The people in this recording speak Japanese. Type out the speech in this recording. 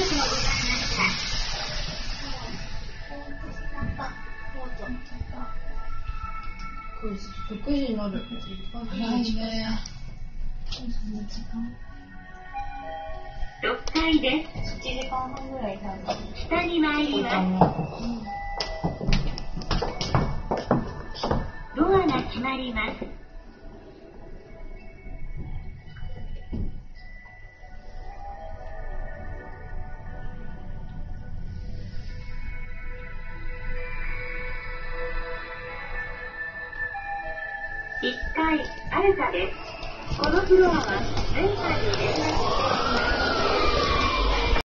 6時になる。早いね。 6階です。 1時間半ぐらい経った。 下に参ります。ドアが閉まります。1階アルタです。このフロアは前回の連絡